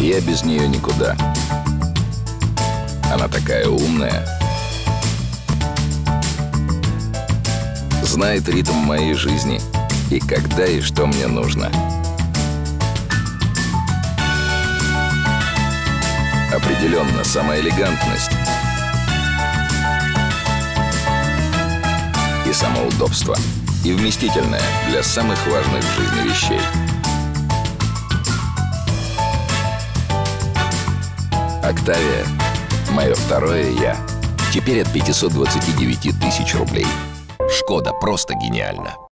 Я без нее никуда. Она такая умная. Знает ритм моей жизни и когда и что мне нужно. Определенно, сама элегантность и само удобство, и вместительное для самых важных в жизни вещей. Октавия – мое второе «я». Теперь от 529 тысяч рублей. Шкода просто гениально.